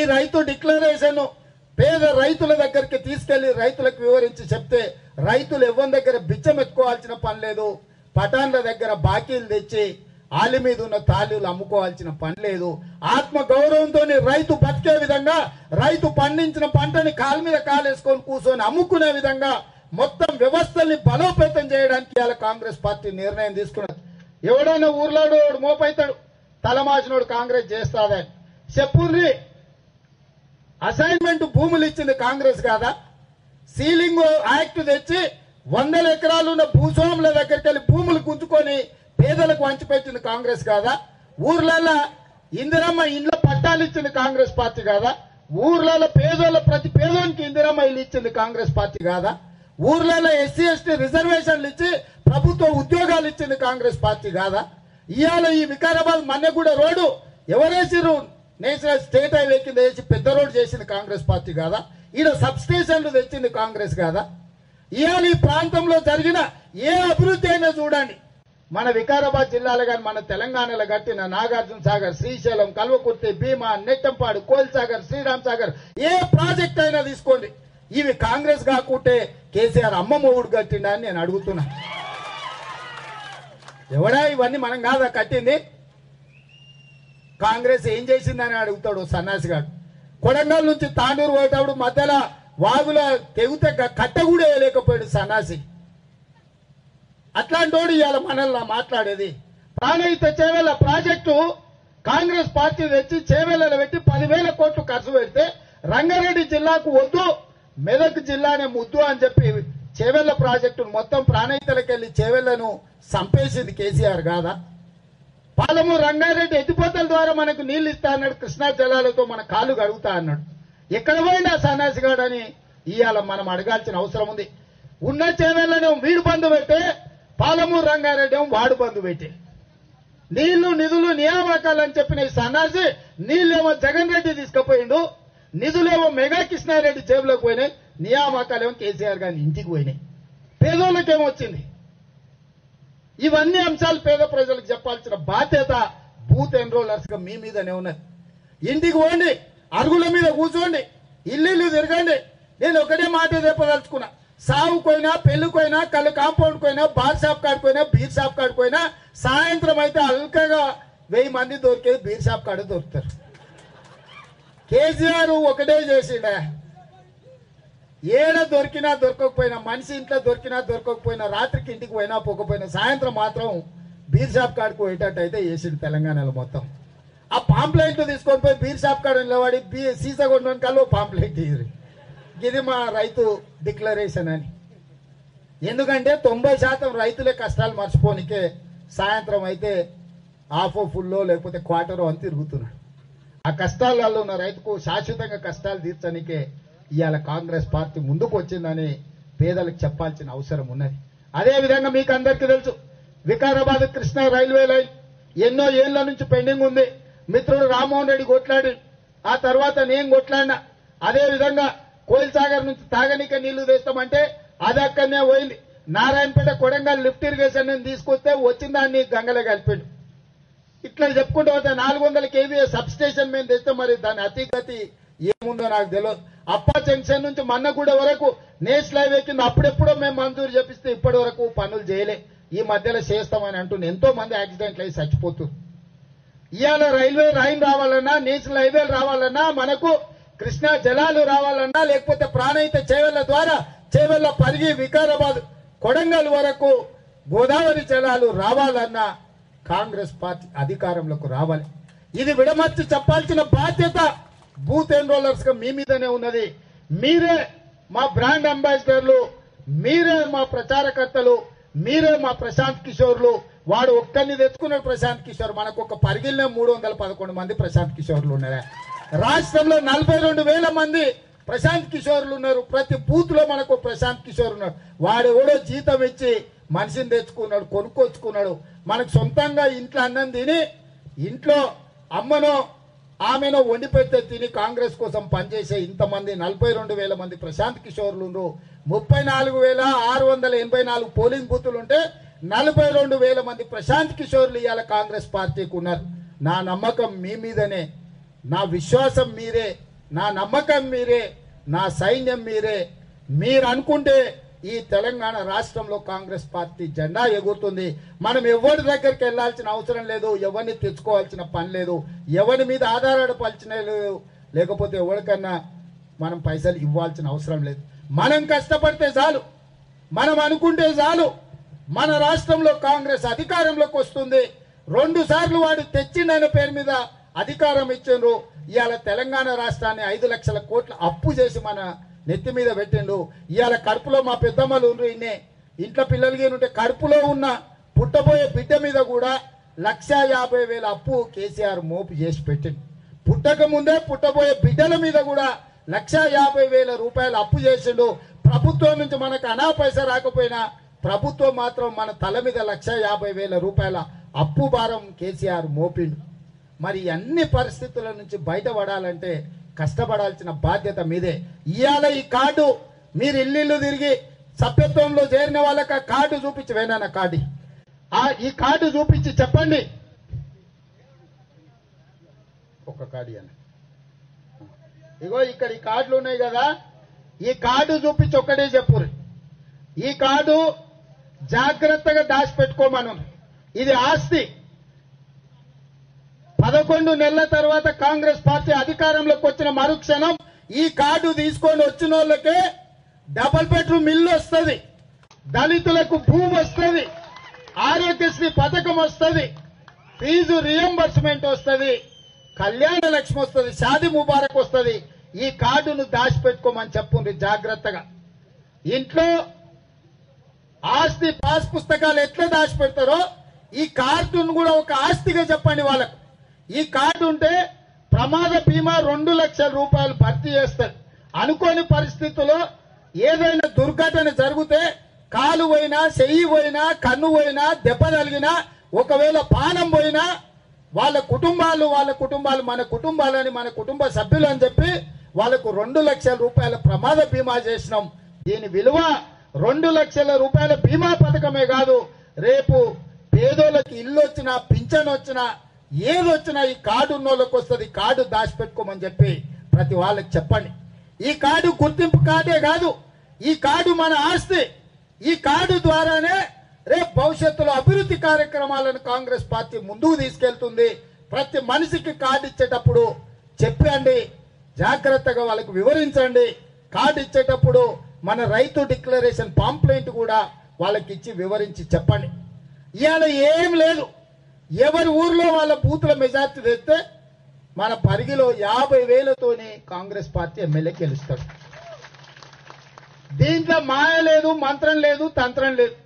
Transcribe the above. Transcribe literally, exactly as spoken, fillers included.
రైతు డిక్లరేషన్ పేద రైతుల దగ్గరికి తీసుకెళ్లి రైతులకు వివరించి చెప్తే రైతులు ఎవరి దగ్గర బిచ్చం ఎత్తుకోవాల్సిన పని లేదు, పటాన్ల దగ్గర బాకీలు తెచ్చి ఆలి మీద ఉన్న తాళీలు అమ్ముకోవాల్సిన పని లేదు. ఆత్మ గౌరవంతో రైతు బతికే విధంగా, రైతు పండించిన పంటని కాలు మీద కాలేసుకొని కూర్చొని అమ్ముకునే విధంగా మొత్తం వ్యవస్థల్ని బలోపేతం చేయడానికి ఇవాళ కాంగ్రెస్ పార్టీ నిర్ణయం తీసుకున్నది. ఎవడైనా ఊర్లోడు మోపైతాడు, తలమాసినోడు కాంగ్రెస్ చేస్తాదని చెప్పుర్రి. అసైన్మెంట్ భూములు ఇచ్చింది కాంగ్రెస్ కాదా? సీలింగ్ యాక్ట్ తెచ్చి వందల ఎకరాలు ఉన్న భూస్వాముల దగ్గరికి వెళ్ళి భూములు గుంజుకొని పేదలకు వంచిపెట్టింది కాంగ్రెస్ కాదా? ఊర్లలో ఇందిరమ్మ ఇండ్ల పట్టాలు ఇచ్చింది కాంగ్రెస్ పార్టీ కాదా? ఊర్లలో పేదోళ్ళ ప్రతి పేదోనికి ఇందిరమ్మ ఇల్లు ఇచ్చింది కాంగ్రెస్ పార్టీ కాదా? ఊర్లలో ఎస్సీ ఎస్టీ రిజర్వేషన్లు ఇచ్చి ప్రభుత్వ ఉద్యోగాలు ఇచ్చింది కాంగ్రెస్ పార్టీ కాదా? ఇవాళ ఈ వికారాబాద్ మన్నెగూడ రోడ్డు ఎవరేసిరు? నేషనల్ స్టేట్ హైవే కింద వేసి పెద్ద రోడ్డు చేసింది కాంగ్రెస్ పార్టీ కాదా? ఈడ సబ్ స్టేషన్లు తెచ్చింది కాంగ్రెస్ కాదా? ఇవాళ ఈ ప్రాంతంలో జరిగిన ఏ అభివృద్ధి అయినా చూడండి, మన వికారాబాద్ జిల్లాలో కానీ మన తెలంగాణలో కట్టిన నాగార్జున సాగర్, శ్రీశైలం, కల్వకుర్తి, భీమా, నెట్టంపాడు, కోల్సాగర్, శ్రీరామ్ సాగర్ ఏ ప్రాజెక్ట్ అయినా తీసుకోండి, ఇవి కాంగ్రెస్ కాకుంటే కేసీఆర్ అమ్మ మొగుడు కట్టిండా అని నేను అడుగుతున్నా. ఎవడా ఇవన్నీ మనం కాదా కట్టింది? కాంగ్రెస్ ఏం చేసిందని అడుగుతాడు సన్నాసిగాడు. కొడంగల్ నుంచి తాండూరు పోయేటప్పుడు మధ్యలో వాగుల తెగితే కట్ట కూడా వేయలేకపోయాడు సన్నాసి. అట్లాంటి వాడు ఇవాళ మనల్ని మాట్లాడేది. ప్రాణహిత చేవేళ్ల ప్రాజెక్టు కాంగ్రెస్ పార్టీ తెచ్చి చేవేళ్లలో పెట్టి పదివేల కోట్లు ఖర్చు పెడితే రంగారెడ్డి జిల్లాకు వద్దు, మెదక్ జిల్లానే ముద్దు అని చెప్పి చేవేళ్ల ప్రాజెక్టును మొత్తం ప్రాణహితలకెళ్లి చేవేళ్లను సంపేసింది కేసీఆర్ కాదా? పాలమూరు రంగారెడ్డి ఎత్తిపోతల ద్వారా మనకు నీళ్లు ఇస్తా అన్నాడు, కృష్ణా జలాలతో మన కాళ్ళు కడుగుతా అన్నాడు. ఎక్కడ పోయినా సన్నాసిగాడని ఇవాళ మనం అడగాల్సిన అవసరం ఉంది. ఉన్న చేవేళ్లను వీడు బంధు పెట్టే, పాలమూరు రంగారెడ్డి ఏమో వాడు బంధు పెట్టే. నీళ్లు నిధులు నియామకాలు అని చెప్పిన ఈ సన్నాసి నీళ్ళేమో జగన్ రెడ్డి తీసుకుపోయిండు, నిధులేమో మెగా కృష్ణారెడ్డి జేబులోకి పోయినాయి, నియామకాలేమో కేసీఆర్ గారి ఇంటికి పోయినాయి. పేదోళ్ళకేమొచ్చింది? ఇవన్నీ అంశాలు పేద ప్రజలకు చెప్పాల్సిన బాధ్యత బూత్ ఎన్రోలర్స్ గా మీ మీదనే ఉన్నది. ఇంటికి పోండి, అరుగుల మీద కూర్చోండి, ఇల్లు తిరగండి. నేను ఒకటే మాట చెప్పదలుచుకున్నా, సావుకోయినా, పెళ్లికోయినా, కళ్ళు కాంపౌండ్ కోయినా, బార్ షాప్ కాడిపోయినా, బీర్ షాప్ కాడిపోయినా సాయంత్రం అయితే అల్కగా వెయ్యి మంది దొరికేది బీర్ షాప్ కాడ దొరుకుతారు. కేసీఆర్ ఒకటే చేసిండే, ఏడ దొరికినా దొరకకపోయినా, మనిషి ఇంట్లో దొరికినా దొరకకపోయినా, రాత్రికి ఇంటికి పోయినా పోకపోయినా సాయంత్రం మాత్రం బీర్ షాప్ కాడికి పోయేటట్టు అయితే చేసిండు తెలంగాణలో మొత్తం. ఆ పాంప్లెంట్లు తీసుకొని పోయి బీర్ షాప్ కాడ నిలబడి బీ సీసా కొన్న కల్లో పాంప్లెంట్ ఇయ్యి, ఇది మా రైతు డిక్లరేషన్ అని. ఎందుకంటే తొంభై శాతం రైతులే కష్టాలు మర్చిపోనికే సాయంత్రం అయితే హాఫో ఫుల్లో లేకపోతే క్వార్టరో అని తిరుగుతున్నాడు. ఆ కష్టాలలో ఉన్న రైతుకు శాశ్వతంగా కష్టాలు తీర్చనికే ఇవాళ కాంగ్రెస్ పార్టీ ముందుకు వచ్చిందని పేదలకు చెప్పాల్సిన అవసరం ఉన్నది. అదేవిధంగా మీకు అందరికీ తెలుసు, వికారాబాద్ కృష్ణా రైల్వే లైన్ ఎన్నో ఏళ్ల నుంచి పెండింగ్ ఉంది. మిత్రుడు రామ్మోహన్ రెడ్డి కొట్లాడి, ఆ తర్వాత నేను కొట్లాడినా. అదేవిధంగా కోయిల్సాగర్ నుంచి తాగనీక నీళ్లు తెస్తామంటే అది అక్కడనే పోయింది. నారాయణపేట కొడంగల్ లిఫ్ట్ ఇరిగేషన్ నేను తీసుకొస్తే వచ్చిన దాన్ని గంగలో కలిపాడు. ఇట్లా చెప్పుకుంటూ పోతే నాలుగు వందల కేవీఏ సబ్ స్టేషన్ మేము తెస్తే మరి దాని అతిగతి ఏముందో నాకు తెలియదు. అప్పా జంక్షన్ నుంచి మన్నగూడ వరకు నేషనల్ హైవే కింద అప్పుడెప్పుడో మేము మంజూరు చేపిస్తే ఇప్పటి వరకు పనులు చేయలే. ఈ మధ్యలో చేస్తామని అంటున్నా. ఎంతో మంది యాక్సిడెంట్లు అయి చచ్చిపోతున్నారు. ఇవాళ రైల్వే రైన్ రావాలన్నా, నేషనల్ హైవేలు రావాలన్నా, మనకు కృష్ణా జలాలు రావాలన్నా, లేకపోతే ప్రాణహిత చేవెళ్ల ద్వారా చేవెళ్ల పరిగి వికారాబాద్ కొడంగల్ వరకు గోదావరి జలాలు రావాలన్నా కాంగ్రెస్ పార్టీ అధికారంలోకి రావాలి. ఇది విడమర్చి చెప్పాల్సిన బాధ్యత బూత్ ఎన్రోలర్స్ గా మీ మీదనే ఉన్నది. మీరే మా బ్రాండ్ అంబాసిడర్లు, మీరే మా ప్రచారకర్తలు, మీరే మా ప్రశాంత్ కిషోర్లు. వాడు ఒక్కరిని తెచ్చుకున్నాడు ప్రశాంత్ కిషోర్. మనకు ఒక పరిగిలిన మూడు వందల పదకొండు మంది ప్రశాంత్ కిషోర్లు ఉన్నారా? రాష్ట్రంలో నలభై రెండు వేల మంది ప్రశాంత్ కిషోర్లు ఉన్నారు. ప్రతి బూత్ లో మనకు ప్రశాంత్ కిషోర్ ఉన్నాడు. వాడు ఎవడో జీతం ఇచ్చి మనిషిని తెచ్చుకున్నాడు, కొనుక్కొచ్చుకున్నాడు. మనకు సొంతంగా ఇంట్లో అన్నం తిని, ఇంట్లో అమ్మనో ఆమెనో వండి పెడితే తిని కాంగ్రెస్ కోసం పనిచేసే ఇంతమంది నలభై రెండు వేల మంది ప్రశాంత్ కిషోర్లు ఉన్నారు. ముప్పై నాలుగు వేల ఆరు వందల ఎనభై నాలుగు పోలింగ్ బూతులు ఉంటే నలభై రెండు వేల మంది ప్రశాంత్ కిషోర్లు ఇవాళ కాంగ్రెస్ పార్టీకి ఉన్నారు. నా నమ్మకం మీ మీదనే, నా విశ్వాసం మీరే. నా నమ్మకం మీరే, నా సైన్యం మీరే. మీరు అనుకుంటే ఈ తెలంగాణ రాష్ట్రంలో కాంగ్రెస్ పార్టీ జెండా ఎగురుతుంది. మనం ఎవరి దగ్గరికి వెళ్లాల్సిన అవసరం లేదు, ఎవరిని తెచ్చుకోవాల్సిన పని లేదు, ఎవరి మీద ఆధారపడాల్సిన లేదు, లేకపోతే ఎవరికన్నా మనం పైసలు ఇవ్వాల్సిన అవసరం లేదు. మనం కష్టపడితే చాలు, మనం అనుకుంటే చాలు, మన రాష్ట్రంలో కాంగ్రెస్ అధికారంలోకి వస్తుంది. రెండు సార్లు వాడు తెచ్చిండైన పేరు మీద అధికారం ఇచ్చిండ్రు. ఇవాళ తెలంగాణ రాష్ట్రాన్ని ఐదు లక్షల కోట్ల అప్పు చేసి మన నెత్తి మీద పెట్టిండు. ఇవాళ కడుపులో మా పెద్దమ్మలు ఉండ్రు, ఇన్నే ఇంట్లో పిల్లలకి ఉంటే కడుపులో ఉన్న పుట్టబోయే బిడ్డ మీద కూడా లక్ష యాభై వేల అప్పు కేసీఆర్ మోపు చేసి పెట్టిండు. పుట్టక ముందే పుట్టబోయే బిడ్డల మీద కూడా లక్ష యాభై వేల రూపాయలు అప్పు చేసిండు. ప్రభుత్వం నుంచి మనకు అనా పైసా రాకపోయినా ప్రభుత్వం మాత్రం మన తల మీద లక్ష యాభై వేల రూపాయల అప్పు భారం కేసీఆర్ మోపిండు. మరి అన్ని పరిస్థితుల నుంచి బయటపడాలంటే కష్టపడాల్సిన బాధ్యత మీదే. ఇవాళ ఈ కార్డు మీరు ఇల్లు తిరిగి సభ్యత్వంలో చేరిన వాళ్ళకి ఆ కార్డు చూపించి వేనా కార్డు ఆ ఈ కార్డు చూపించి చెప్పండి. ఒక కార్డు అని ఇగో ఇక్కడ ఈ కార్డులు ఉన్నాయి కదా, ఈ కార్డు చూపించి ఒక్కడే చెప్పురు. ఈ కార్డు జాగ్రత్తగా దాచిపెట్టుకోమను. ఇది ఆస్తి. పదకొండు నెలల తర్వాత కాంగ్రెస్ పార్టీ అధికారంలోకి వచ్చిన మరుక్షణం ఈ కార్డు తీసుకొని వచ్చిన వాళ్ళకే డబుల్ బెడ్రూమ్ ఇల్లు వస్తుంది, దళితులకు భూమి వస్తుంది, ఆరోగ్యశ్రీ పథకం వస్తుంది, ఫీజు రియంబర్స్మెంట్ వస్తుంది, కళ్యాణ లక్ష్మి వస్తుంది, షాది ముబారక్ వస్తుంది. ఈ కార్డును దాచిపెట్టుకోమని చెప్పుండ్రి జాగ్రత్తగా. ఇంట్లో ఆస్తి పాస్ పుస్తకాలు ఎట్లా దాచిపెడతారో ఈ కార్డును కూడా ఒక ఆస్తిగా చెప్పండి వాళ్ళకు. ఈ కార్డు ఉంటే ప్రమాద బీమా రెండు లక్షల రూపాయలు భర్తీ చేస్తారు. అనుకోని పరిస్థితుల్లో ఏదైనా దుర్ఘటన జరిగితే కాలు పోయినా, చెయ్యి పోయినా, కన్ను పోయినా, దెబ్బ తగిలినా, ఒకవేళ పానం పోయినా వాళ్ళ కుటుంబాలు వాళ్ళ కుటుంబాలు మన కుటుంబాలని మన కుటుంబ సభ్యులు అని చెప్పి వాళ్ళకు రెండు లక్షల రూపాయల ప్రమాద బీమా చేసినాం. దీని విలువ రెండు లక్షల రూపాయల బీమా పథకమే కాదు, రేపు పేదోళ్ళకి ఇల్లు వచ్చినా, పింఛన్ వచ్చినా, ఏదొచ్చినా ఈ కార్డు ఉన్న వాళ్ళకి వస్తుంది. కార్డు దాచిపెట్టుకోమని చెప్పి ప్రతి వాళ్ళకి చెప్పండి. ఈ కార్డు గుర్తింపు కార్డే కాదు, ఈ కార్డు మన ఆస్తి. ఈ కార్డు ద్వారానే రేపు భవిష్యత్తులో అభివృద్ధి కార్యక్రమాలను కాంగ్రెస్ పార్టీ ముందుకు తీసుకెళ్తుంది. ప్రతి మనిషికి కార్డు ఇచ్చేటప్పుడు చెప్పండి, జాగ్రత్తగా వాళ్ళకు వివరించండి. కార్డు ఇచ్చేటప్పుడు మన రైతు డిక్లరేషన్ పాంప్లెంట్ కూడా వాళ్ళకి ఇచ్చి వివరించి చెప్పండి. ఇవాళ ఏం లేదు, ఎవరి ఊర్లో వాళ్ళ బూతుల మెజార్టీ తెస్తే మన పరిగిలో యాభై వేలతోని కాంగ్రెస్ పార్టీ ఎమ్మెల్యే గెలుస్తాడు. దీంట్లో మాయ లేదు, మంత్రం లేదు, తంత్రం లేదు.